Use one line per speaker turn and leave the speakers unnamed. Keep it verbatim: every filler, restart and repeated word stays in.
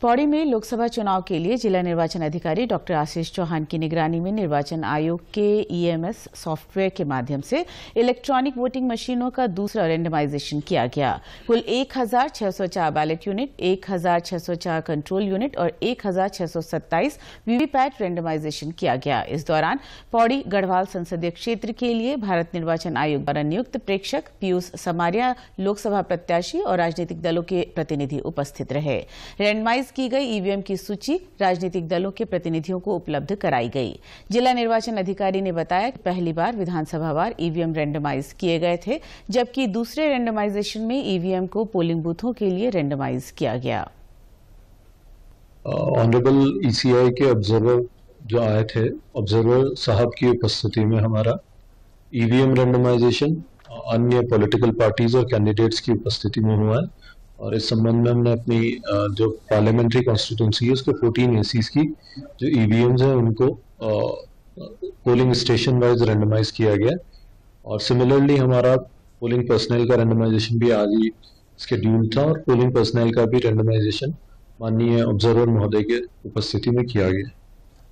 पौड़ी में लोकसभा चुनाव के लिए जिला निर्वाचन अधिकारी डॉक्टर आशीष चौहान की निगरानी में निर्वाचन आयोग के ईएमएस सॉफ्टवेयर के माध्यम से इलेक्ट्रॉनिक वोटिंग मशीनों का दूसरा रेंडमाइजेशन किया गया। कुल एक हजार छह सौ चार बैलेट यूनिट, एक हजार छह सौ चार कंट्रोल यूनिट और एक हजार छह सौ सत्ताईस वीवीपैट रेंडमाइजेशन किया गया। इस दौरान पौड़ी गढ़वाल संसदीय क्षेत्र के लिए भारत निर्वाचन आयोग द्वारा नियुक्त प्रेक्षक पीयूष समारिया, लोकसभा प्रत्याशी और राजनीतिक दलों के प्रतिनिधि उपस्थित रहे। रेंडमाइज की गई ईवीएम की सूची राजनीतिक दलों के प्रतिनिधियों को उपलब्ध कराई गई। जिला निर्वाचन अधिकारी ने बताया कि पहली बार विधानसभावार ईवीएम रेंडमाइज किए गए थे, जबकि दूसरे रेंडमाइजेशन में ईवीएम को पोलिंग बूथों के लिए रेंडमाइज किया गया।
ऑनरेबल ईसीआई के ऑब्जर्वर जो आए थे, ऑब्जर्वर साहब की उपस्थिति में हमारा ईवीएम रेंडमाइजेशन अन्य पॉलिटिकल पार्टीज और कैंडिडेट्स की उपस्थिति में हुआ है और इस संबंध में हमने अपनी जो पार्लियामेंट्री कॉन्स्टिट्यूंसी है उसके चौदह एसीज की जो ईवीएम्स हैं उनको पोलिंग स्टेशन वाइज रेंडमाइज किया गया और सिमिलरली हमारा पोलिंग पर्सनल का रेंडमाइजेशन भी आज ही शेड्यूल था और पोलिंग पर्सनल का भी रेंडमाइजेशन माननीय ऑब्जर्वर महोदय के उपस्थिति में किया गया।